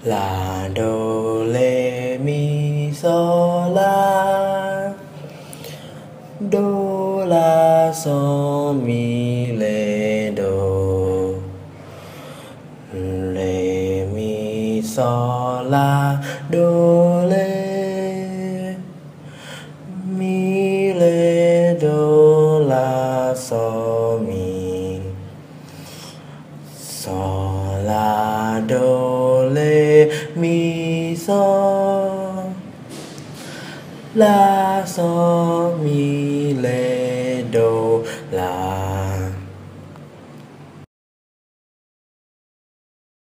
La do le mi so la, do la so mi le do, le mi so la do le, mi le do la so mi, so la do le mi so, la so mi le